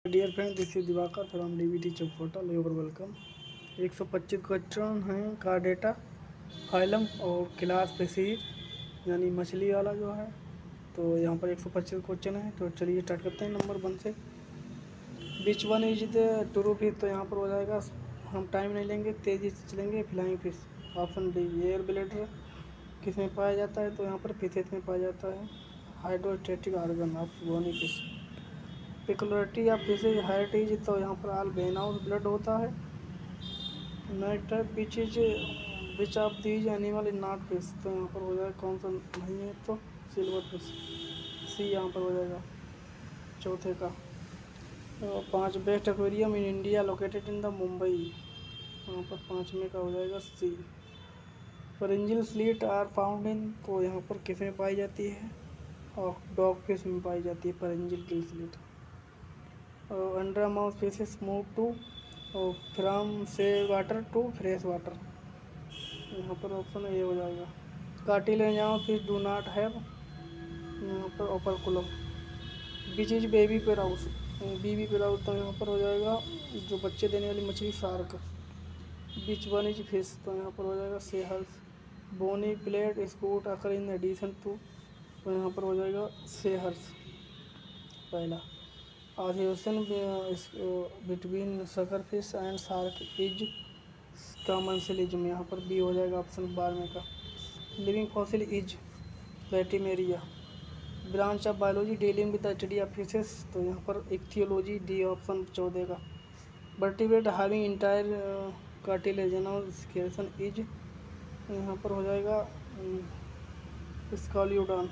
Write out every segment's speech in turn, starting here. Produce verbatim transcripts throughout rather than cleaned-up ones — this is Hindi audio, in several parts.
Dear friend, this is Divakar from DBT Chaukota. Your welcome. एक सौ पच्चीस क्वेश्चन हैं का डेटा फाइलम और क्लास स्पीशीज यानी मछली वाला जो है। तो यहाँ पर एक सौ पच्चीस क्वेश्चन है। तो चलिए स्टार्ट करते हैं नंबर वन से। Which one is the true fish? तो यहाँ पर हो जाएगा, हम टाइम नहीं लेंगे, तेजी से चलेंगे। Flying fish. Option D air bladder किस में पाया जाता है? तो यहाँ पर फिशेस में पाया जाता है। Hydrostatic organ of bony fish. Peculiarity of fishes heritage, तो यहाँ पर ऑल वेन हाउस ब्लड होता है। नेक्स्ट है which is which of these animal in not fish? तो यहाँ पर हो जाएगा कौन सा नहीं है? तो सिल्वर फिश, सी यहाँ पर हो जाएगा चौथे का। तो पाँच best aquarium in India located in the Mumbai, यहाँ पर पाँचवें का हो जाएगा C. Pharyngeal slit are found in, तो यहाँ पर किस में पाई जाती है? और डॉग फिश में पाई जाती है परिंजिल की slit. Anadromous fishes move to from sea water to fresh water, यहाँ पर ऑप्शन ए हो जाएगा। Cartilage fish do not have, यहाँ पर operculum. Which is viviparous? Viviparous, तो यहाँ पर हो जाएगा जो बच्चे देने वाली मछली, shark. Which one is fish? तो यहाँ पर हो जाएगा seahorse. Bony plate scute occur in addition to, तो यहाँ पर हो जाएगा सेहर्स पहला। Association between sucker fish and shark is commensalism, यहाँ पर बी हो जाएगा ऑप्शन बारहवें का। Living fossil is Latimeria. Branch of biology dealing with the study of fishes, तो यहाँ पर इक्थियोलॉजी, डी ऑप्शन चौदह का। Vertebrate having entire cartilaginous skeleton is, यहाँ पर हो जाएगा स्कॉलियोडॉन।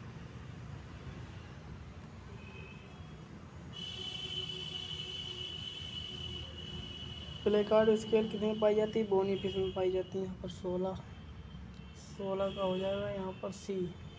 प्लेकार्ड स्केल कितने में पाई जाती है? बोनी फिश में पाई जाती है, यहाँ पर सोलह सोलह का हो जाएगा यहाँ पर C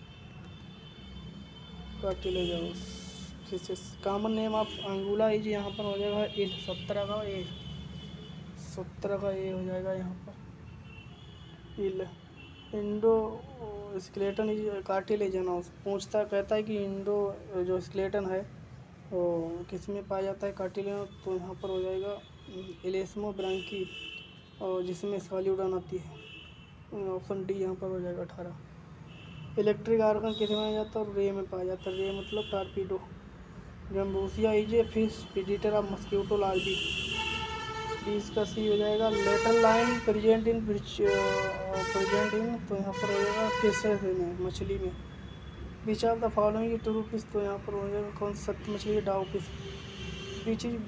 cartilaginous fishes. Common name of Anguilla is, यहाँ पर हो जाएगा इल, सत्रह का ए सत्रह का ए हो जाएगा यहाँ पर eel. Endoskeleton is cartilaginous, पूछता कहता है कि इंडो जो स्केलेटन है वो किस में पाया जाता है? कार्टिलेजिनस, तो यहाँ पर हो जाएगा एलेस्मो ब्रांकी, और जिसमें स्कॉलियोडॉन आती है, ऑप्शन डी यहाँ पर हो जाएगा अठारह। इलेक्ट्रिक आर्गन किस में पाया जाता है? रे में पाया जाता है। रे मतलब torpedo. Gambusia is a fish predator of mosquito larvae, बीस का सी हो जाएगा। Lateral line present in present in, तो यहाँ पर हो जाएगा फिशेस में, मछली में। Which of the following true fish, तो यहाँ पर हो जाएगा कौन सा सत्य मछली है? डाउ fish. Which is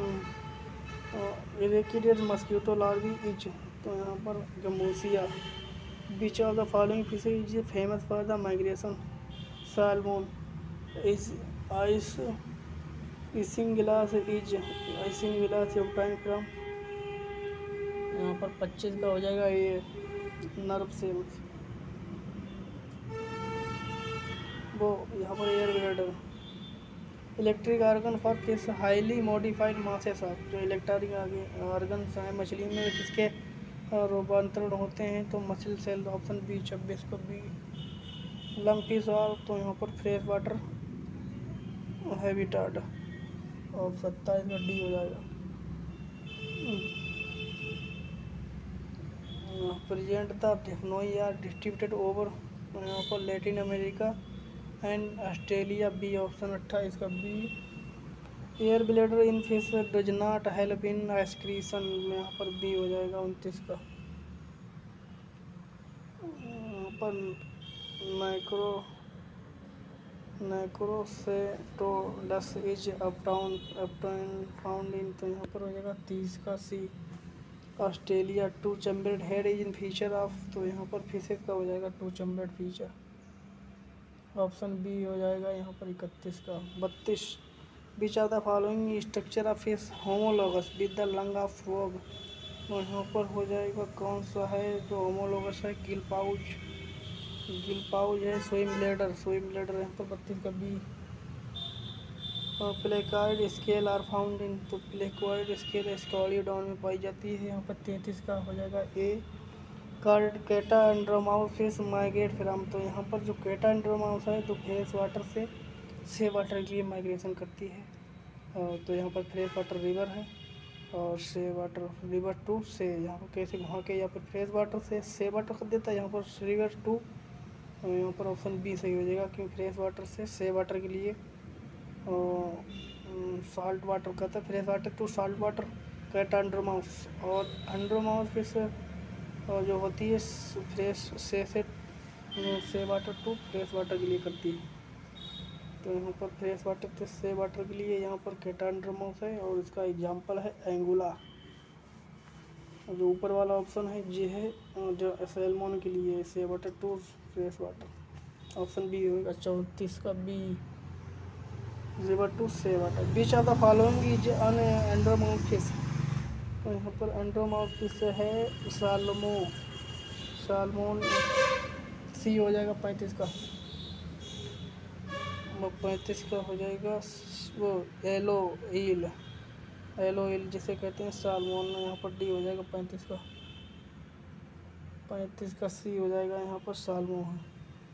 erected mosquito larvae is, तो यहाँ पर Gambusia. Which of the following fish is famous for the migration? Salmon. Is ice isinglass is isinglass obtain from, यहाँ पर पच्चीस का हो जाएगा ये नर्व सेल्स, वो यहाँ पर air bladder. Electric organ for fish highly modified masses of, जो इलेक्ट्रिक आर्गन हैं मछली में किसके रूपांतरण होते हैं? तो मसल सेल, ऑप्शन बी छब्बीस को बी। लंग फिश और, तो यहाँ पर फ्रेश वाटर हैबिटाट, और सत्ताईस का डी हो जाएगा। प्रेजेंट द टेक्नोई आर डिस्ट्रीब्यूटेड ओवर, तो यहाँ पर Latin America and Australia, B option अट्ठाईस का B. Air bladder in fish does not help in excretion, में यहाँ पर बी हो जाएगा उनतीस का। यहाँ पर micro Neoceratodus is uptown uptown found in, तो यहाँ पर हो जाएगा तीस का C. Australia two chambered heart is in feature of, तो यहाँ पर फिशेज का हो जाएगा two chambered feature, option B हो जाएगा यहाँ पर इकतीस का। बत्तीस। Which of the following structure of fish homologous with the lung of frog, तो यहाँ पर हो जाएगा कौन सा है जो होमोलॉगस है? गिल पाउच गिल पाउच है। स्विम ब्लैडर स्विम ब्लैडर यहाँ पर बत्तीस का B. Placoid scale are found in, तो प्लेकॉइड स्केल स्कॉलियोडॉन में पाई जाती है, यहाँ पर तैंतीस का हो जाएगा ए। कार्ड केटा एंड्रोमाउस फिश माइग्रेट फ्रॉम, तो यहाँ पर जो केटा एंड्रोमाउस है तो फ्रेश वाटर से से वाटर के लिए माइग्रेशन करती है। और तो यहाँ पर फ्रेश वाटर रिवर है और से वाटर रिवर टू से यहाँ पर कैसे घुमा के यहाँ पर फ्रेश वाटर से से वाटर कर देता है, यहाँ पर रिवर टू, यहाँ पर ऑप्शन बी सही हो जाएगा क्योंकि फ्रेश वाटर से से वाटर के लिए सॉल्ट वाटर कहता है, fresh water to salt water कहता है अंडर माउस, और अंडर माउस फिर और जो होती है फ्रेश से से से वाटर टू फ्रेश वाटर के लिए करती है। तो यहाँ पर fresh water to sea water के लिए यहाँ पर केटा अंडर माउस है और इसका एग्जांपल है एंगुला। जो ऊपर वाला ऑप्शन है ये है जो सैल्मन के लिए sea water to fresh water, option B होगा चौंतीस का B river to sea water. Which of the following is an anadromous fish, तो यहाँ पर एंडोमाउथ फिश है साल्मो साल्मोन, सी हो जाएगा पैंतीस का, पैंतीस का हो जाएगा वो एलो ईल, एलो ईल जिसे कहते हैं साल्मोन, यहाँ पर डी हो जाएगा पैंतीस का, पैंतीस का सी हो जाएगा यहाँ पर साल्मो है।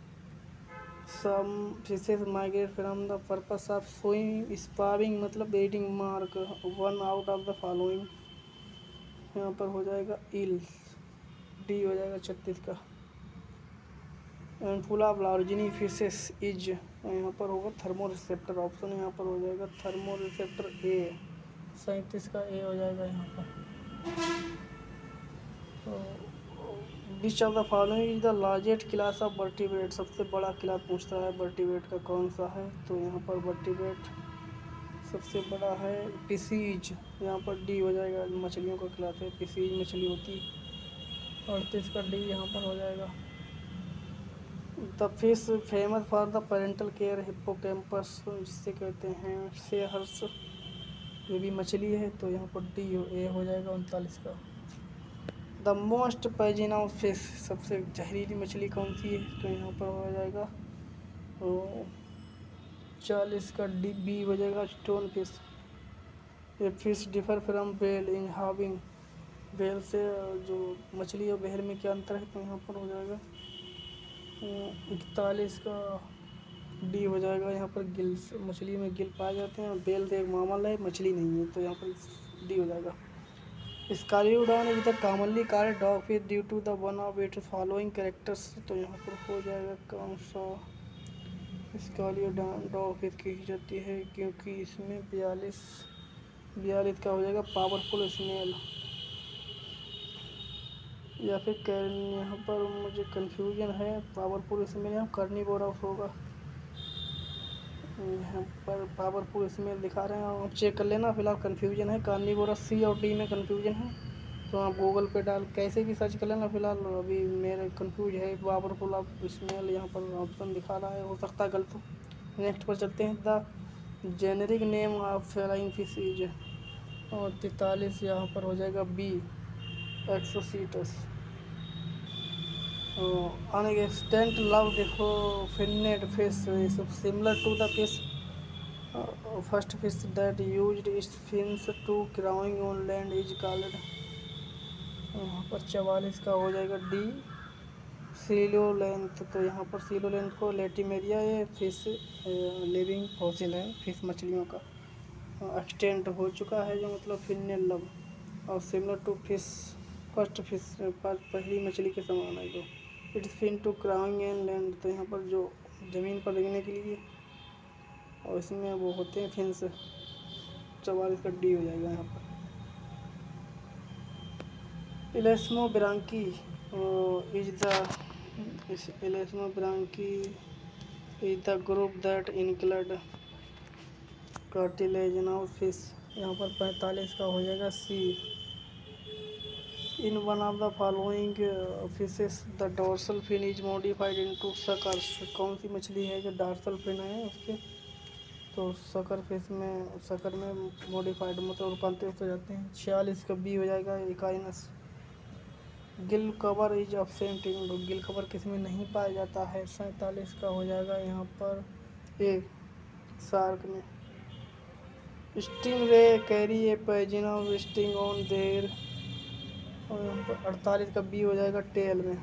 Some fishes migrate from the purpose of sowing spawning मतलब adding mark one out of the following, यहाँ पर हो जाएगा ईल, डी हो जाएगा छत्तीस का। एंड फुल ऑफ लार्जिनी फिशेस इज, यहाँ पर होगा थर्मो रिसेप्टर, ऑप्शन यहाँ पर हो जाएगा थर्मो रिसेप्टर ए, सैंतीस का ए हो जाएगा यहाँ पर। तो which of the following is the largest class of vertebrate, सबसे बड़ा क्लास पूछता है वर्टिब्रेट का कौन सा है, तो यहाँ पर वर्टिब्रेट सबसे बड़ा है पिसीज, यहाँ पर डी हो जाएगा, मछलियों का क्लास है पिसीज मछली होती, अड़तीस का डी यहाँ पर हो जाएगा। The fish famous for the parental care Hippocampus जिससे कहते हैं शेहर्स, ये भी मछली है, तो यहाँ पर डी हो ए हो जाएगा उनतालीस का। द मोस्ट पॉइजनस फिश, सबसे जहरीली मछली कौन सी है, तो यहाँ पर हो जाएगा चालीस का डी बी हो जाएगा स्टोन फिश। ये fish differ from whale in having, whale से जो मछली और व्हेल में क्या अंतर है, तो यहाँ पर हो जाएगा इकतालीस का डी हो जाएगा, यहाँ पर गिल मछली में गिल पाए जाते हैं और व्हेल तो एक मामल है मछली नहीं है, तो यहाँ पर डी हो जाएगा। Scoliodon is the commonly called dog fish due to the one of its following characters, तो यहाँ पर हो जाएगा कौन सा स्कार्यूडॉन डॉग फिश की जाती है क्योंकि इसमें बयालीस बयालीस का हो जाएगा पावरफुल स्मेल, या फिर यहाँ पर मुझे कंफ्यूजन है पावरफुल स्मेल यहाँ कार्निवोरस होगा, यहाँ पर पावरफुल स्मेल दिखा रहे हैं, आप चेक कर लेना, फिलहाल कंफ्यूजन है कार्निवोरस सी और डी में कंफ्यूजन है, तो आप गूगल पे डाल कैसे भी सर्च कर लेना, फिलहाल अभी मेरे कंफ्यूज है पावरफुल ऑफ स्मेल, यहाँ पर ऑप्शन दिखा रहा है, हो सकता है गलत हो। नेक्स्ट पर चलते हैं, the generic name of flying fish is, और तैंतालीस यहाँ पर हो जाएगा B Exocoetus. An extent loved finned fish is similar to the fish uh, first fish that used its fins to crawling on land is called, यहाँ पर चवालीस का हो जाएगा डी सीलोलेंथ, तो यहाँ पर सीलोलेंथ को लेटिमेरिया ये फिश लिविंग फॉसिल है, फिश मछलियों का एक्सटेंट हो चुका है जो मतलब फिन्नेड लव, और similar to fish first fish पहली मछली के समान है जो its fin to crawling and land, तो यहाँ पर जो ज़मीन पर लगने के लिए और इसमें वो होते हैं फिन्स, चवालीस का डी हो जाएगा यहाँ पर। Elasmobranchii is the Elasmobranchii is the group that include cartilaginous fish, यहाँ पर पैंतालीस का हो जाएगा C. In one of the following fishes the dorsal fin is modified into suckers, कौन सी मछली है जो डॉर्सल फिन है उसके, तो सकर फिश में सकर में मॉडिफाइड मतलब रूपांतरित हो जाते हैं। छियालीस का बी हो जाएगा Echeneis. Gill cover is absent in, gill cover किस में नहीं पाया जाता है, सैंतालीस का हो जाएगा यहाँ पर ए शार्क में। स्टिंग रे कैरी ए पैजिनम स्टिंग ऑन देर, और यहाँ पर अड़तालीस का बी हो जाएगा टेल में।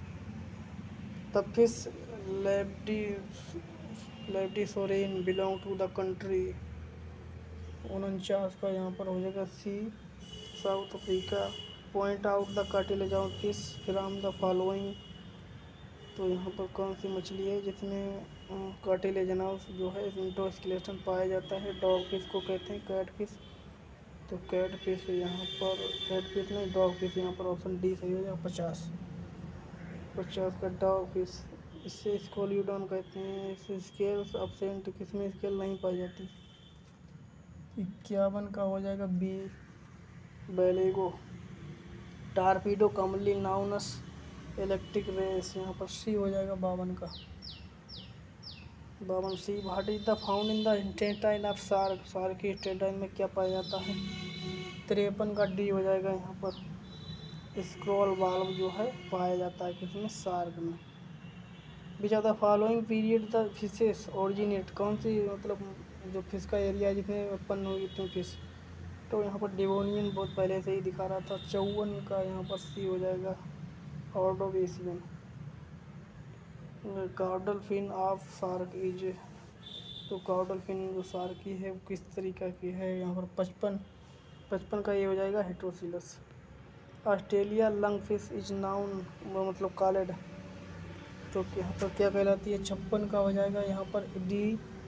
द फिश लेब्डी Lepidosiren belong to the country, उनचास का यहाँ पर हो जाएगा C. South Africa, point out the cartilage of fish from the following. तो यहाँ पर कौन सी मछली है जिसमें कार्टिलेजनस जो है इंडोस्केलेटन पाया जाता है? डॉग फिश को कहते हैं कैट फिश। तो कैट फिश यहाँ पर, कैट फिश नहीं डॉग फिश, यहाँ पर ऑप्शन डी सही हो जाएगा। पचास पचास का डॉग फिश। इससे स्कोलियोडॉन कहते हैं। इस स्केल्स अपसेंट, किसमें स्केल नहीं पाई जाती? इक्यावन का हो जाएगा बी बेलेगो। Torpedo commonly known as electric rays, यहाँ पर सी हो जाएगा बावन का। बावन C. What is the found in the intestine of shark, shark के इंटेस्टाइन में क्या पाया जाता है? तिरपन का डी हो जाएगा यहाँ पर। स्क्रॉल वाल्व जो है पाया जाता है किसमें? शार्क में। Which of the following period the fishes originate, कौन सी मतलब जो फिश का एरिया है जिसमें उत्पन्न हुई इतनी फिश? तो यहाँ पर डिवोनियन बहुत पहले से ही दिखा रहा था। चौवन का यहाँ पर सी हो जाएगा Ordovician. Caudal fin of shark is, तो कॉर्डल फिन जो शार्क की है वो किस तरीका की है? यहाँ पर पचपन पचपन का ये हो जाएगा heterocercal. Australia lung fish is known, मतलब कॉलेड, तो यहाँ पर क्या कहलाती है? छप्पन का हो जाएगा यहाँ पर डी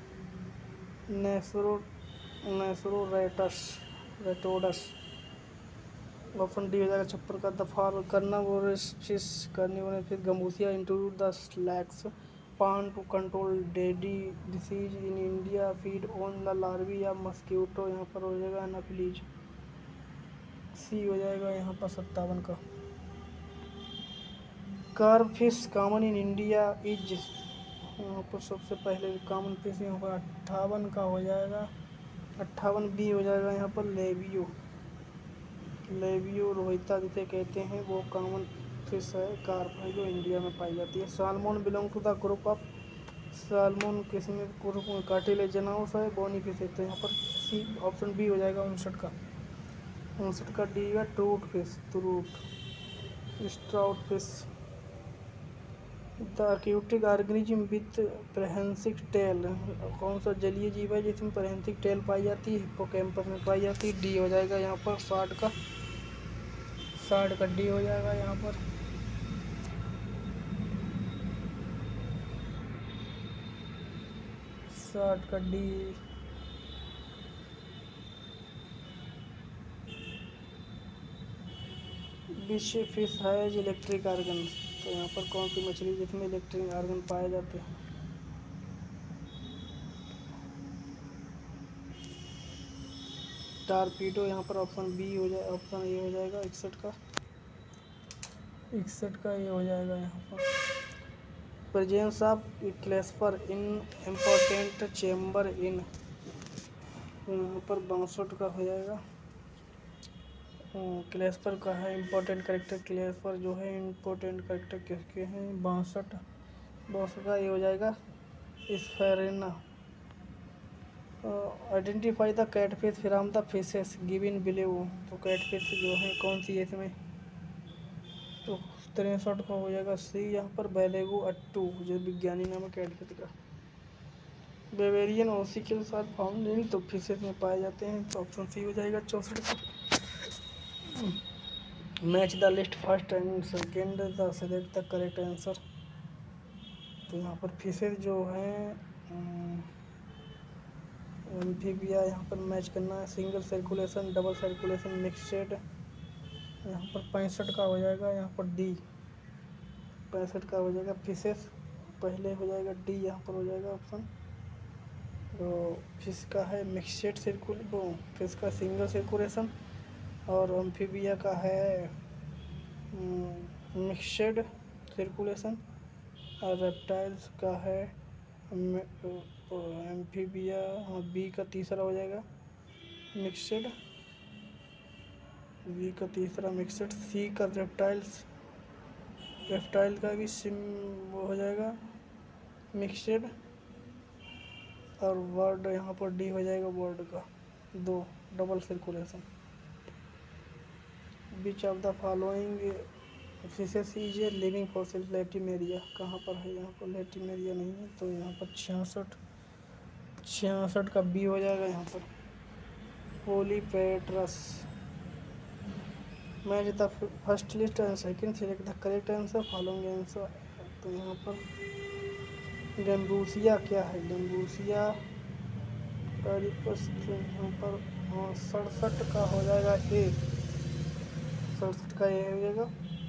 नेसरो नेसरोरेटस रेटोडस। ऑप्शन डी हो जाएगा छप्पन का। The for carnivorous fish, carnivorous fish Gambusia into the lakes pond to control deadly disease in India feed on the larvae या मस्क्यूटो, यहाँ पर हो जाएगा एनाफिलीज। सी हो जाएगा यहाँ पर सत्तावन का। Carp fish common in India is, यहाँ पर सबसे पहले कॉमन फिश यहाँ पर अट्ठावन का हो जाएगा। अट्ठावन बी हो जाएगा यहाँ पर लेबियो। लेबियो रोहिता जिसे कहते हैं वो कॉमन फिश है, कार्प है जो इंडिया में पाई जाती है। Salmon belong to the group of, salmon किस में ग्रुप में? कार्टिलेजिनस है, बोनी फिश है। तो यहाँ पर सी ऑप्शन बी हो जाएगा उनसठ का। उनसठ का डी है trout fish, trout. Trout fish. The aquatic organism with prehensile tail, कौन सा जलीय जीव है जिसमें प्रेहेंसिक टेल पाई जाती है? हिप्पोकैम्पस में पाई जाती है। डी हो जाएगा यहाँ पर साठ का। साठ का डी हो जाएगा यहाँ पर। साठ का D. Which fish has electric organ, तो यहाँ पर कौन सी मछली जिसमें इलेक्ट्रिक ऑर्गन पाए जाते हैं? टारपीडो, यहाँ पर ऑप्शन बी हो जाए, ऑप्शन ए हो जाएगा इकसठ का। इकसठ का ये हो जाएगा यहाँ पर। Presence of clasper in important chamber in, यहाँ पर बासठ का हो जाएगा। क्लेस्पर का है इम्पोर्टेंट करेक्टर, क्लेस्पर जो है इम्पोर्टेंट करेक्टर किसके हैं? बासठ बासठ का ये हो जाएगा Sphyraena. Identify the catfish from the fishes given below, तो कैटफिश जो है कौन सी है इसमें? तो तिरसठ का हो जाएगा सी यहाँ पर बेलेगो अट्टू, जो विज्ञानी नाम है कैटफिश का। बेवेरियन ओसी के साथ फाउंड इन, तो फिशेस में पाए जाते हैं, तो ऑप्शन सी हो जाएगा चौंसठ का। Match the list first and second the select the correct answer, तो यहाँ पर फिशेज जो हैं एम्फीबिया यहाँ पर मैच करना है। Single circulation, double circulation, mixed, यहाँ पर पैंसठ का हो जाएगा यहाँ पर डी। पैंसठ का हो जाएगा फिशेस, पहले हो जाएगा डी यहाँ पर हो जाएगा ऑप्शन। तो फिश का है मिक्सड सर्कुल, वो फिश का सिंगल सर्कुलेशन, और एम्फीबिया का है मिक्सड सर्कुलेशन, और रेप्टाइल्स का है एम्फीबिया, हाँ बी का तीसरा हो जाएगा मिक्सड, बी का तीसरा मिक्सड। सी का रेप्टाइल्स, रेप्टाइल का भी सिम वो हो जाएगा मिक्सड, और वर्ड यहाँ पर डी हो जाएगा वर्ड का दो, double circulation. Which of the following fishes is a living fossil Latimeria, कहाँ पर है? यहाँ पर लेटिमेरिया नहीं है, तो यहाँ पर छियासठ छियासठ का बी हो जाएगा यहाँ पर। Polypterus. Match the first list and second, select the correct answer, following answer. तो यहाँ पर गैम्बूसिया क्या है, गैम्बूसिया यहाँ पर सड़सठ का हो जाएगा ए, सड़सठ का ए हो जाएगा।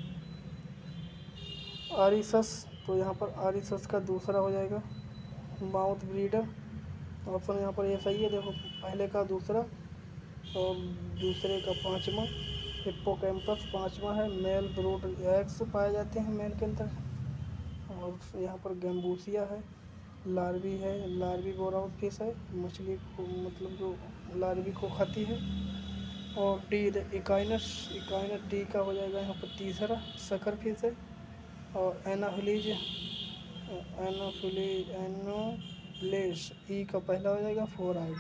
आरिसस, तो यहाँ पर आरिसस का दूसरा हो जाएगा माउथ ब्रीडर। ऑप्शन यहाँ पर ये सही है, देखो पहले का दूसरा और दूसरे का पाँचवा। हिप्पोकैम्पस पाँचवा है, मेल ब्रूड एग्स पाए जाते हैं मेल के अंदर। और यहाँ पर गैम्बूसिया है, लार्वी है, लार्वी बोराउथ फिश है, मछली को मतलब जो लार्वी को खाती है। और डी इकाइनस, इकाइनस डी का हो जाएगा यहाँ पर तीसरा, सकर फिश है। और एनाफिलीज, एनाफिलीज एनोलेस ई का पहला हो जाएगा, four eyed.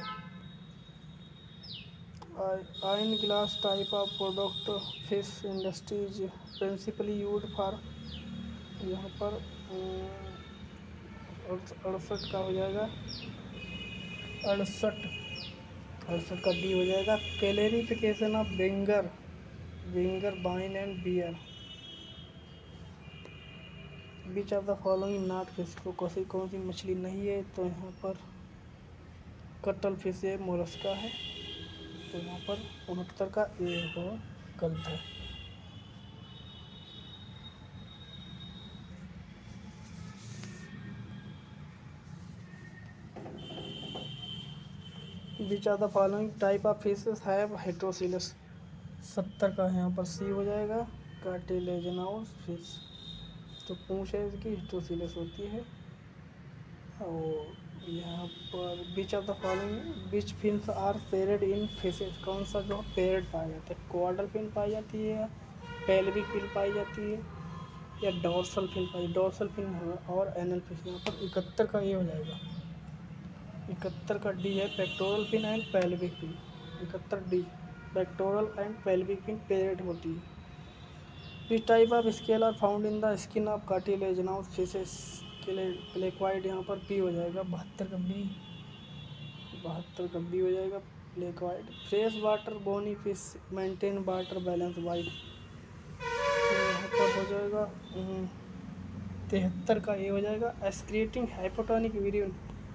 Isinglass type of product fish industries principally use for, यहाँ पर अड़सठ का हो जाएगा, अड़सठ अड़सठ का डी हो जाएगा। Clarification of vinegar, vinegar wine and beer. Which of the following not fish, को कौन सी कौन सी मछली नहीं है, तो यहाँ पर कटल फिश है, मोलस्का है। तो यहाँ पर उनहत्तर का ए हो गलत है। Which of the following type of fishes have heterocercal, सत्तर का यहाँ पर सी हो जाएगा, कार्टिलेजिनस फिश। तो पूंछ है इसकी हेट्रोसिलस होती है। और यहाँ पर which of the following which fins are paired in fishes, कौन सा जो पेयर्ड पाया जाता है, क्वाड्रल फिन पाई जाती है, या पेल्विक फिन पाई जाती है, या डॉर्सल फिन पाई, डॉर्सल फिन और एनल फिश। यहाँ पर इकहत्तर का ये हो जाएगा, इकहत्तर का डी है, pectoral fin and pelvic fin. इकहत्तर D, pectoral and pelvic fin paired होती है। This type of scale are found in the skin of cartilaginous fishes, placoid यहाँ पर पी हो जाएगा, बहत्तर का बी, बहत्तर का बी हो जाएगा placoid. Fresh water bony fish maintain water balance वाइड, तो यहाँ पर हो जाएगा तिहत्तर का ये हो जाएगा, एस्क्रीटिंग हाइपोटोनिक वीरियन।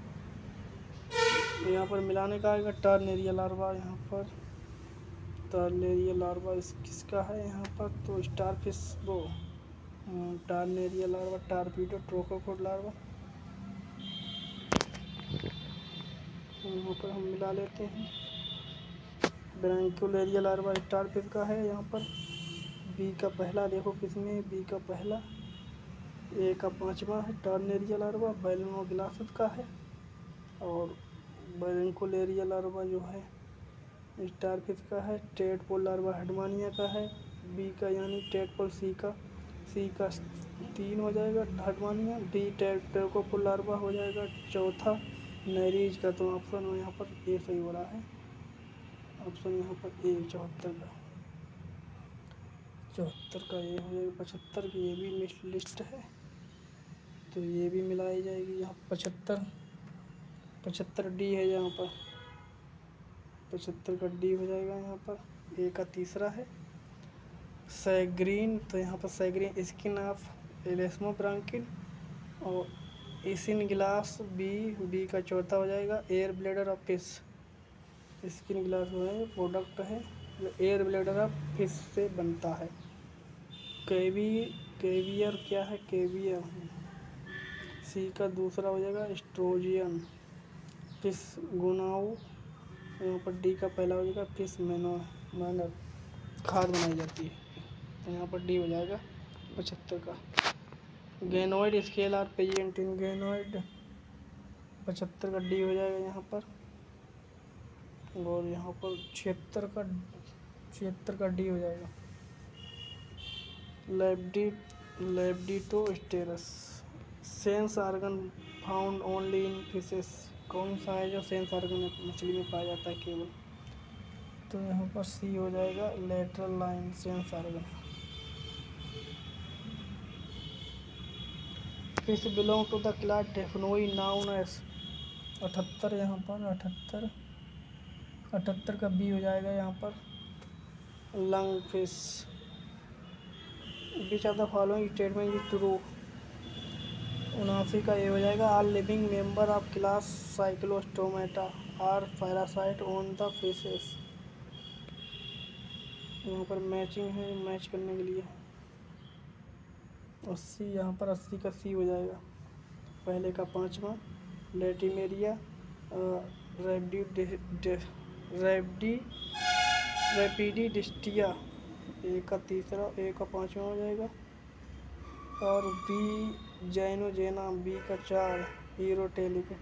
यहाँ पर मिलाने का आएगा टर्नेरिया लार्वा, यहाँ पर टर्नेरिया लार्वा इस किसका है यहाँ पर, तो स्टार फिश वो tornaria larva, torpedo trochophore larva. यहाँ पर हम मिला लेते हैं, ब्रैंक्युलेरिया लार्वा स्टार फिश का है। यहाँ पर बी का पहला देखो किसमें, बी का पहला, ए का पांचवा है टर्नेरिया लार्वा, बैलनोग्लासस का है। और ब्रैंक्युलेरिया लार्वा जो है स्टार फिश का है, टेडपोल लार्वा हेडमानिया का है, बी का यानी टेडपोल, सी का सी का तीन हो जाएगा हेडमानिया, डी टेडपोल लार्वा हो जाएगा चौथा नैरीज का। तो ऑप्शन यहाँ पर ए सही हो रहा है, ऑप्शन यहाँ पर ए चौहत्तर का, चौहत्तर का ये हो जाएगा। पचहत्तर की ये भी लिस्ट है, तो ये भी मिलाई जाएगी यहाँ। पचहत्तर पचहत्तर डी है यहाँ पर, पचहत्तर का डी हो जाएगा यहाँ पर। ए का तीसरा है सैग्रीन, तो यहाँ पर सैग्रीन स्किन ऑफ एलेस्मोब्रांकिन। और इसिन ग्लास बी, बी का चौथा हो जाएगा air bladder of fish. Skin glass जो है प्रोडक्ट है जो एयर ब्लेडर ऑफ फिश से बनता है। केवी केवियर क्या है, केवियर सी का दूसरा हो जाएगा एस्ट्रोजियन। फिश गुनाऊ, यहाँ पर डी का पहला हो जाएगा फिश मैनो मैनर, खाद बनाई जाती है, तो यहाँ पर डी हो जाएगा पचहत्तर का। Ganoid scale are present in ganoid, पचहत्तर का डी हो जाएगा यहाँ पर। और यहाँ पर छिहत्तर का छिहत्तर का डी हो जाएगा लेब्डी Lepidosteus. Sense organ found only in fishes, कौन सा है जो सेंस आर्गन मछली में पाया जाता है केवल, तो यहाँ पर सी हो जाएगा lateral line sense organ. Fish belong to the class टेफनोई नाउन एस, अठहत्तर यहाँ पर अठहत्तर अठहत्तर का बी हो जाएगा यहाँ पर lung fish. Which of the following statement is true. उनासी का ए हो जाएगा all living member of class Cyclostomata are parasite on the fishes. यहाँ पर मैचिंग है, मैच करने के लिए अस्सी, यहाँ पर अस्सी का सी हो जाएगा पहले का पाँचवा लेटिमेरिया रेबडी रेबडी रेपिडी डिस्टिया ए का तीसरा, ए का पाँचवा हो जाएगा। और बी जैनोजेना बी का चार यूरोटेलिक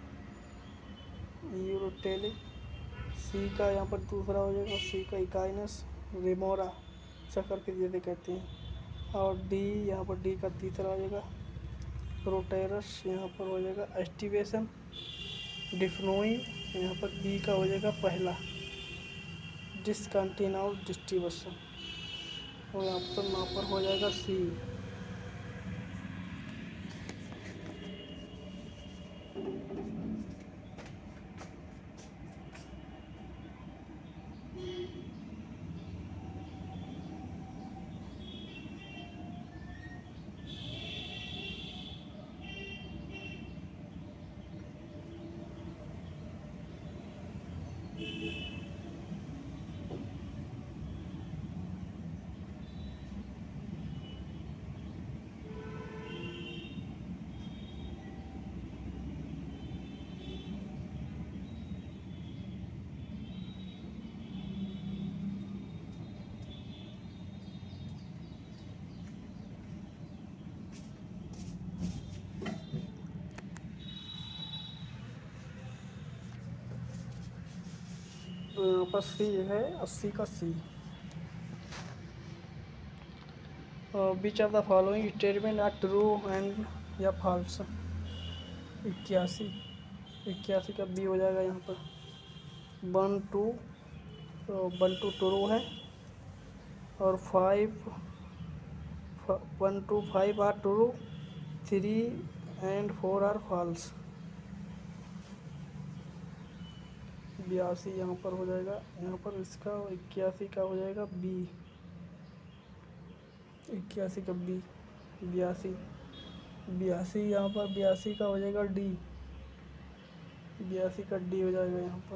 यूरोटेलिक सी का यहाँ पर दूसरा हो जाएगा, सी का इकाइनस रेमोरा शक्कर के जैसे कहते हैं। और डी यहाँ पर डी का तीसरा हो जाएगा प्रोटेरस, यहाँ पर हो जाएगा एस्टिवेशन डिफ्नोई, यहाँ पर ई का हो जाएगा पहला डिसकंटिन्यूअस डिस्ट्रीब्यूशन और यहाँ पर यहाँ पर हो जाएगा सी। तो यहाँ पर सी है अस्सी का C. Which of the following statement are true and या फॉल्स। इक्यासी इक्यासी का बी हो जाएगा यहाँ पर वन टू, तो वन टू ट्रू है और five one two five are true, three and four are false. बयासी यहाँ पर हो जाएगा, यहाँ पर इसका इक्यासी का हो जाएगा बी, इक्यासी का बी बयासी बयासी यहाँ पर बयासी का हो जाएगा डी, बयासी का डी हो जाएगा यहाँ पर।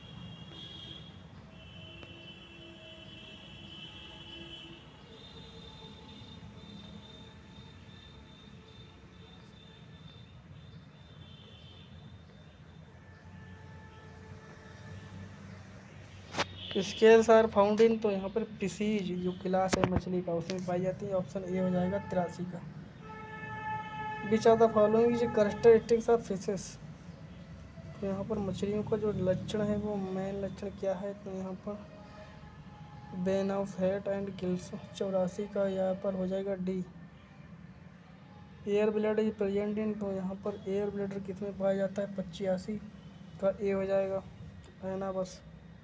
स्केल्स आर फाउंड इन, तो यहाँ पर पिसीज जो क्लास है मछली का उसमें पाई जाती है, ऑप्शन ए हो जाएगा तिरासी का। Which of the following is characteristics of fishes. तो यहाँ पर मछलियों का जो लक्षण है वो मेन लक्षण क्या है, तो यहाँ पर bane of head and gills. चौरासी का यहाँ पर हो जाएगा D. Air blood is present in, तो यहाँ पर एयर ब्लड किसमें पाया जाता है, पचासी का ए हो जाएगा एना बस।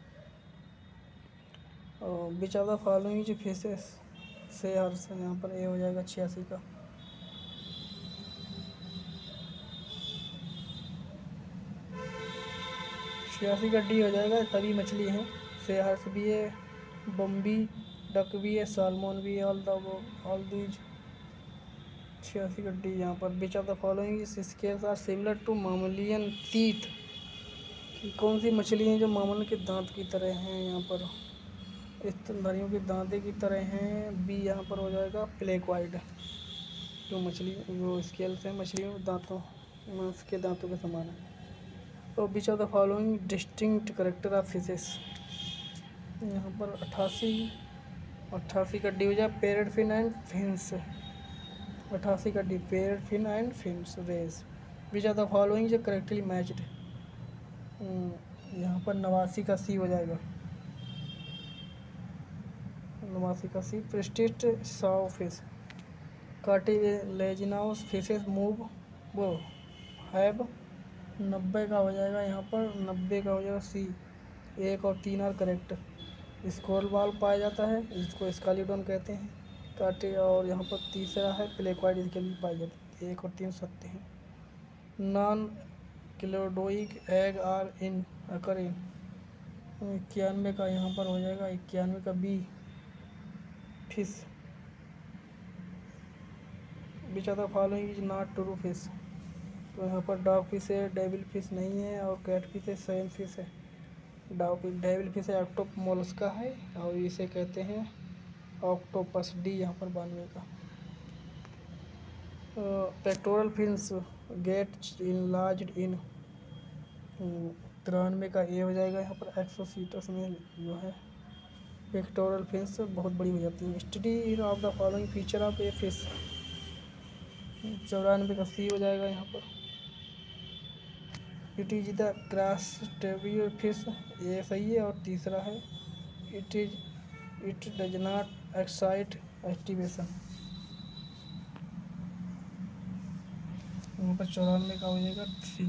और which of the following is fishes sea horse, यहाँ पर ए हो जाएगा छियासी का। छियासी का डी हो जाएगा, सभी मछली हैं, से हर्ष भी है, बम्बी डक भी है, सालमोन भी है, ऑल द ऑल दीज। छियासी का डी यहाँ पर। Which of the following is scales are similar to mammalian teeth. कौन सी मछली हैं जो मामल के दांत की तरह हैं, यहाँ पर स्तनधारियों के दांते की तरह हैं, बी यहाँ पर हो जाएगा प्लेक्वाइड। जो मछली जो स्केल्स हैं मछलियों के दांतों मांस के दांतों के समान है। तो which of the following distinct character of fishes, यहाँ पर अट्ठासी अट्ठासी का डी हो जाए पैरेट फिन एंड फिन्स। अट्ठासी का D paired fin and fins rays. Which of the following जो करेक्टली मैच्ड, यहाँ पर नवासी का सी हो जाएगा, नवासी का C. Pristis saw fish cartilaginous fishes move वो हैव। नब्बे का हो जाएगा यहाँ पर, नब्बे का हो जाएगा सी। एक और तीन आर करेक्ट। स्क्रॉल बॉल पाया जाता है, इसको स्कालीडोन कहते हैं काटे। और यहाँ पर तीसरा है प्लेक्वाइड, इसके लिए पाई जाती है। एक और तीन सत्य हैं। Non cleidoic egg are in occur in इक्यानवे का यहाँ पर हो जाएगा इक्यानवे का B fish. Which of the following is not true fish. तो यहाँ पर डॉग फिश है, डेविल फिश नहीं है, और कैट फिश है, सैन फिश है। डॉग फिश डेविल फिश है ऑक्टोप मोलस्का है, और इसे कहते हैं ऑक्टोपस। डी यहाँ पर बानवे का। Pectoral fins get in large in. तिरानवे का ए हो जाएगा यहाँ पर। एक्सोसीटस में जो है पेक्टोरल फिन्स बहुत बड़ी हो जाती है। Study in of the following feature of a fish. चौरानवे का सी हो जाएगा यहाँ पर। It is the crustaceous fish, ये सही है। और तीसरा है it is it does not excite aestivation. यहाँ पर चौरानवे का हो जाएगा सी।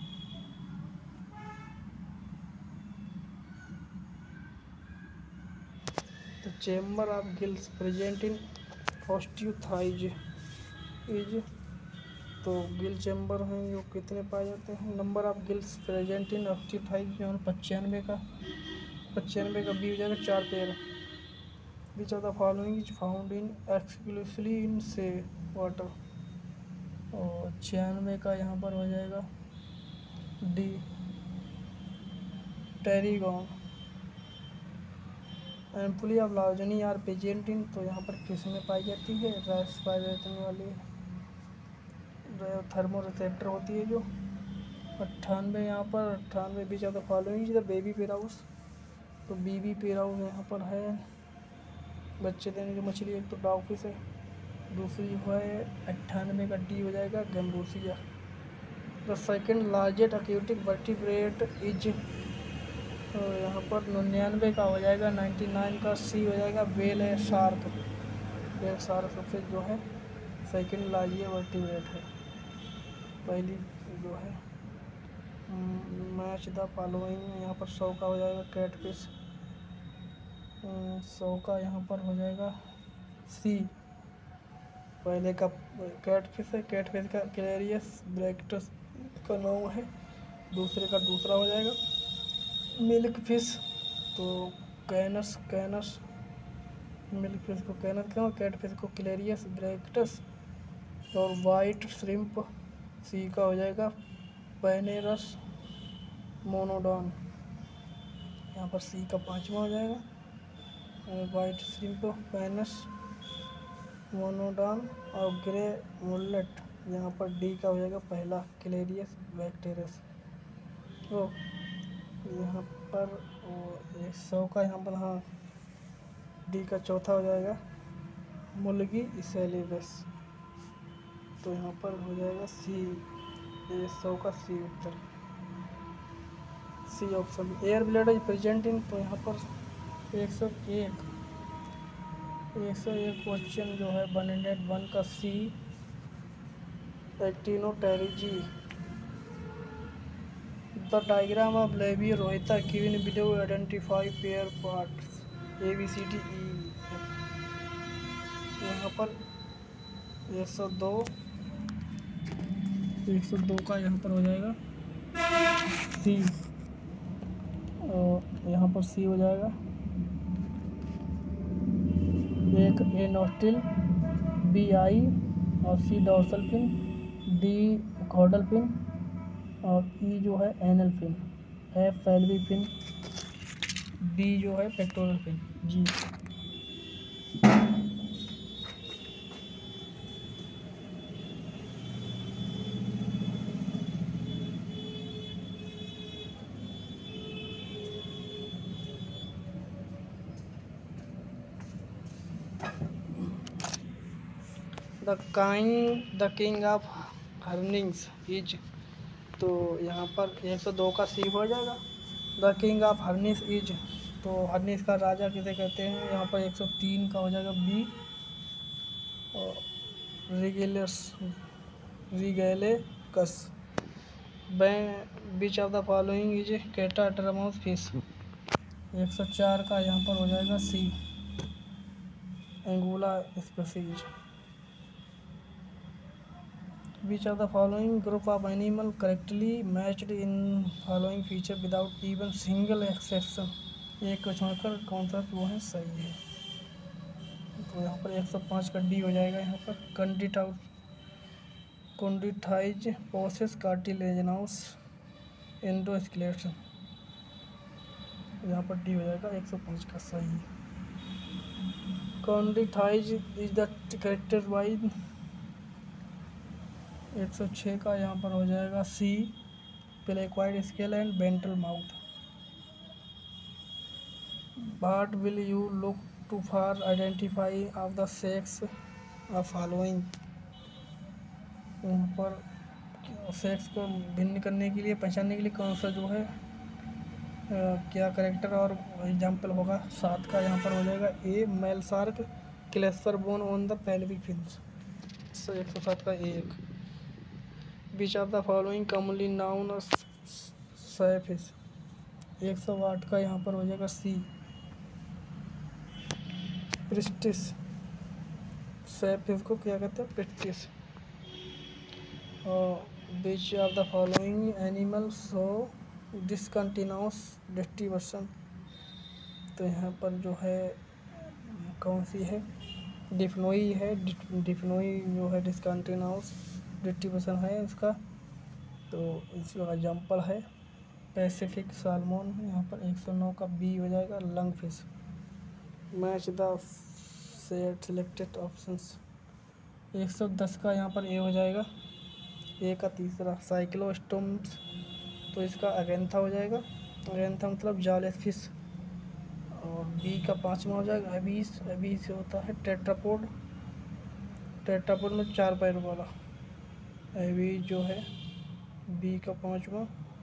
तो chamber of gills present in osteichthyes is. तो गिल चैम्बर हैं जो कितने पाए जाते हैं। Number of gills present in osteichthyes जो है पचानवे का। पचानवे का बी हो जाएगा चार pair. Which of the following is found in exclusively in sea water. और छियानवे का यहाँ पर हो जाएगा डी टेरिगॉन। Ampullae of Lorenzini are present in. तो यहाँ पर किस में पाई जाती है। रेस्पिरेटरी वाली थर्मो रिसेप्टर होती है जो। अट्ठानवे यहाँ पर अट्ठानवे which of the following the viviparous. तो बीबी पेराउस यहाँ पर है बच्चे देने की मछली। एक तो डॉग फिश है, दूसरी है अट्ठानवे का डी हो जाएगा gambusia. The second largest aquatic vertebrate is. तो यहाँ पर निन्यानवे का हो जाएगा नाइन्टी नाइन का सी हो जाएगा वेल है शार्क। वेल शार्क सबसे जो है सेकेंड लार्जेस्ट वर्टिब्रेट है। पहली जो है मैच द फॉलोइंग यहाँ पर सौ का हो जाएगा कैट फिश। सौ का यहाँ पर हो जाएगा सी। पहले का कैट फिश है, कैट फिश का क्लेरियस ब्रैक्टस का नाम है। दूसरे का दूसरा हो जाएगा मिल्क फिश। तो कैनस कैनस मिल्क फिश को कैनस क्यों, कैट फिश को क्लेरियस ब्रैक्टस। और वाइट श्रिम्प सी का हो जाएगा पैनेरस मोनोडॉन। यहाँ पर सी का पांचवा हो जाएगा वाइट श्रिम्प पैनस मोनोडॉन। और ग्रे मुलेट यहाँ पर डी का हो जाएगा पहला क्लेरियस बैक्टेरियस। तो यहाँ पर एक सौ का यहाँ पर हाँ डी का चौथा हो जाएगा मुलगी सेलेबस। तो यहाँ पर हो जाएगा सी। ये सौ का सी उत्तर C option. Air blood is present in. तो यहाँ पर एक सौ एक एक सौ एक क्वेश्चन जो है वन हंड्रेड वन का C actinopterygii. The diagram of labeo rohita given below identify pair parts A B C D E. यहाँ पर एक सौ दो एक सौ दो का यहाँ पर हो जाएगा सी। और यहाँ पर सी हो जाएगा एक ए नोस्टिल, बी आई, और C dorsal fin, D caudal fin, और ई जो है anal fin, F pelvic fin, D जो है pectoral fin, G. The king the king of herrings is. तो यहाँ पर एक सौ दो का सी हो जाएगा। The king of herrings is. तो हर्निस का राजा किसे कहते हैं। यहाँ पर एक सौ तीन का हो जाएगा बी। और regalecus regalecus. Which of the following is catadromous fish. एक सौ चार का यहाँ पर हो जाएगा C anguilla species. Which of the following group of animal correctly matched in following feature without even single exception. एक को छोड़कर कौन सा वो है सही है। तो यहाँ पर एक सौ पाँच का डी हो जाएगा। यहाँ पर कंडिटाउ कंडिटाइज पोसेस कार्टिलेजनाउस एंडोस्केलेटन, यहाँ पर डी हो जाएगा एक सौ पाँच का सही। कंडिटाइज इज द करेक्टर वाइज एक सौ छः का यहाँ पर हो जाएगा C placoid scale and ventral mouth. What will you look to for identify of the sex of following. यहाँ पर सेक्स को भिन्न करने के लिए पहचानने के लिए कौन सा जो है आ, क्या करेक्टर और एग्जाम्पल होगा। सात का यहाँ पर हो जाएगा A male shark clasper bone on the pelvic fins. एक सौ सात का एक। Which of the following commonly known sawfish. एक सौ आठ का यहाँ पर हो जाएगा सी प्रिस्टिस। सैफिश को क्या कहते हैं प्रिस्टिस। और which of the following animal show discontinuous distribution. तो यहाँ पर जो है कौन सी है डिफनोई है। डिफनोई जो है डिसकंटिन्यूअस डिस्ट्रीब्यूशन है इसका। तो इसका एग्जाम्पल है पैसिफिक सालमोन। यहाँ पर एक सौ नौ का बी हो जाएगा lung fish. Match the selected options. एक सौ दस का यहाँ पर ए हो जाएगा। ए का तीसरा साइक्लोस्टोम्स, तो इसका अगेंथा हो जाएगा। अगेंथा मतलब जालेस फिश। और बी का पाँचवा हो जाएगा एबीस। एबीस होता है टेट्रापोड। टेट्रापोड में चार पैर वाला एबीस जो है बी का पाँचवा।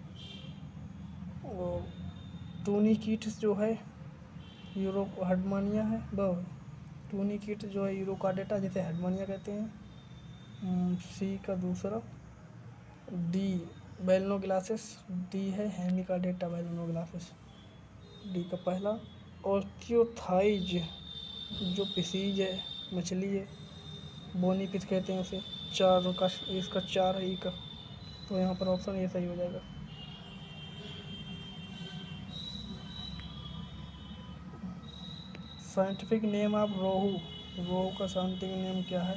और टूनी कीट जो है यूरो हेडमानिया है वो टूनी कीट जो है यूरोकार्डेटा जिसे हेडमानिया कहते हैं। सी का दूसरा। D balanoglossus. डी है हेमिकार्डेटा बेलनो ग्लासेस डी का पहला। ऑस्टियोथाइज जो पिसीज है मछली है बोनी पिस कहते हैं उसे। चार का इसका चार है ई का। तो यहाँ पर ऑप्शन ये सही हो जाएगा। Scientific name of rohu. Rohu का साइंटिफिक नेम क्या है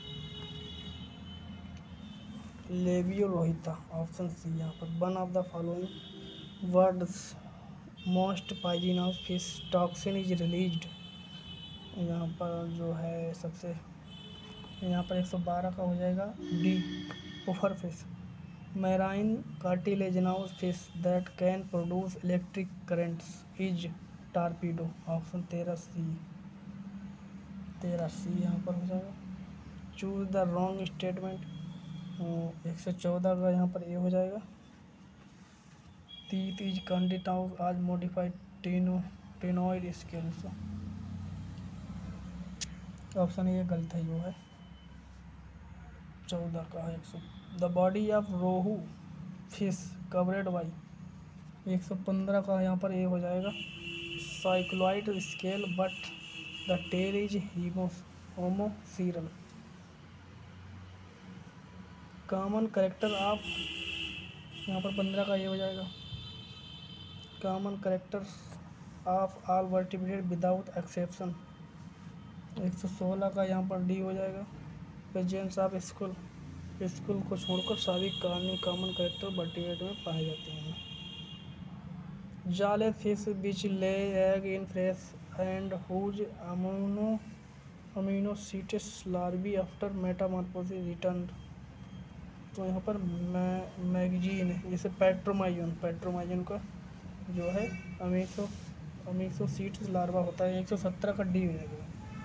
लेबियो रोहिता। Option C. यहाँ पर one of the following words most poisonous fish toxin is released. यहाँ पर जो है सबसे यहाँ पर एक सौ बारह का हो जाएगा D puffer fish. Marine cartilaginous fish that can produce electric currents is torpedo. Option तेरह सी। तेरह सी यहाँ पर हो जाएगा। Choose the wrong statement. एक सौ चौदह का यहाँ पर ए हो जाएगा। तीत इज कंडिटाउस as modified cteno ctenoid scales. Option ये गलत है जो है चौदह का है एक सौ। The body of rohu fish covered by. एक सौ पंद्रह का यहाँ पर ए हो जाएगा cycloid scale but the tail is homocercal. Common character of यहाँ पर पंद्रह का ये हो जाएगा common character of all vertebrate without exception. एक सौ सोलह का यहाँ पर डी हो जाएगा प्रेजेंस ऑफ स्कूल। स्कूल को छोड़कर सभी कहानी कॉमन करेक्टर वर्टिब्रेट में पाए जाते हैं। जाले fish which lay egg in fresh and whose amino ammocoetes larvae after metamorphosis return. तो यहाँ पर मैगजीन है जैसे पेट्रोमाइजन पेट्रोमाइजन का जो है अमीसो अमीसोसिटिस लार्वा होता है। एक सौ सत्रह का डी हो जाएगा।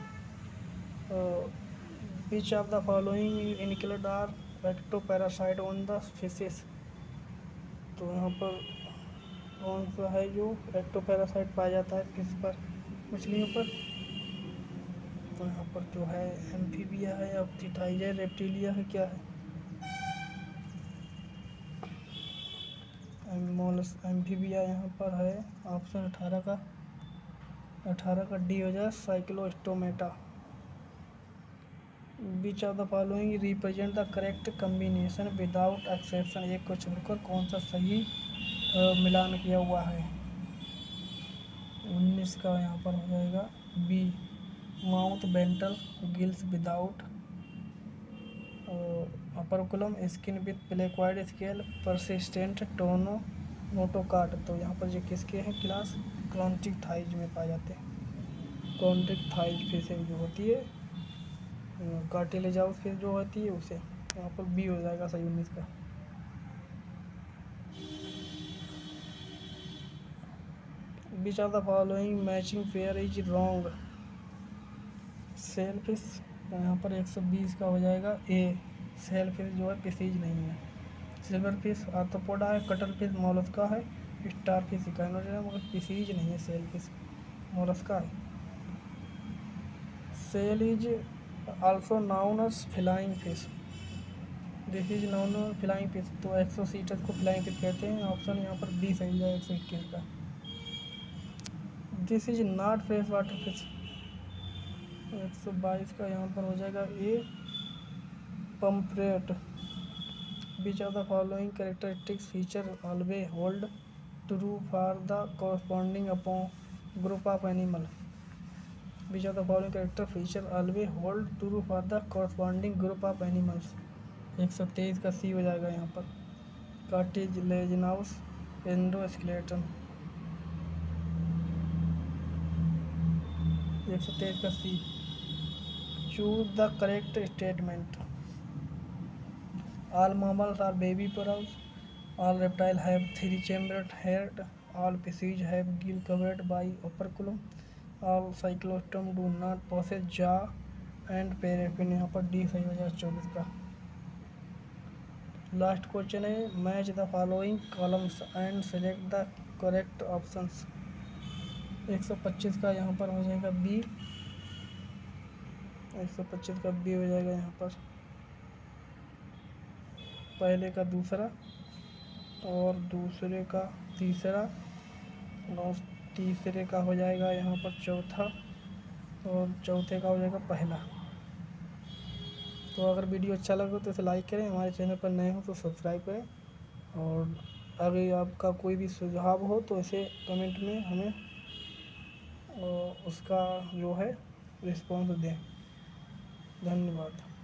Which of the following include are ectoparasite on the fishes. तो यहाँ पर कौन सा है जो एक्टोपैरासाइट पाया जाता है फिश पर मछलियों पर। तो यहाँ पर जो है एम्फीबिया है ऑप्टिटाइज है रेप्टिलिया है क्या है मोलस एम्फीबिया यहाँ पर है। ऑप्शन अठारह का अठारह का डी हो जाए cyclostomata. Which of the following represent the correct combination without exception, एक को छोड़कर कौन सा सही uh, मिलान किया हुआ है। उन्नीस का यहाँ पर हो जाएगा B, mouth ventral gills without operculum skin with placoid scale persistent टोनो नोटोकार्ड। तो यहाँ पर जो किसके हैं क्लास क्रोन्टिक थाइज में पाए जाते हैं। क्रोन्टिक थाइज फिश जो होती है कार्टिलेजाउस फिश जो होती है उसे, यहाँ पर बी हो जाएगा सही उन्नीस का। Which of the following matching pair is wrong, sail fish, तो यहाँ पर एक सौ बीस का हो जाएगा ए, सेल फिश जो है पिसीज नहीं है। सिल्वर फिश आर्थ्रोपोडा है, कटल फिश मोलस्का है, स्टार फिश इकाइनोडेर्म मगर पिसीज नहीं है, सेल फिश मोलस्का है। Sail is also known as flying fish, this is known as flying fish, तो एक्सोसीटस को फ्लाइंग फिश कहते हैं। ऑप्शन यहाँ पर बी सही है एक सौ इक्कीस का। This is not fresh water fish, एक सौ बाईस का यहाँ पर हो जाएगा A, pomfret. Which of the following characteristics feature always hold true for the corresponding upon group of animal, which of the following character feature always hold true for the corresponding group of animals, एक सौ तेईस का सी हो जाएगा यहाँ पर। कार्टिलेजिनाउस एंडोस्केलेटन, एक सौ तेईस का C. Choose the correct statement, all mammals are viviparous, all reptiles have three chambered head, all species have gill covered by operculum, all cyclostome do not possess jaw and paired fin, यहाँ पर डी सही हो जाएगा चौबीस का। लास्ट क्वेश्चन है match the following columns and select the correct options, एक सौ पच्चीस का यहाँ पर हो जाएगा बी, एक सौ पच्चीस का बी हो जाएगा यहाँ पर, पहले का दूसरा और दूसरे का तीसरा और तीसरे का हो जाएगा यहाँ पर चौथा और चौथे का हो जाएगा पहला। तो अगर वीडियो अच्छा लगे तो इसे लाइक करें, हमारे चैनल पर नए हो तो सब्सक्राइब करें, और अगर आपका कोई भी सुझाव हो तो इसे कमेंट में हमें उसका जो है रिस्पॉन्स दें। धन्यवाद।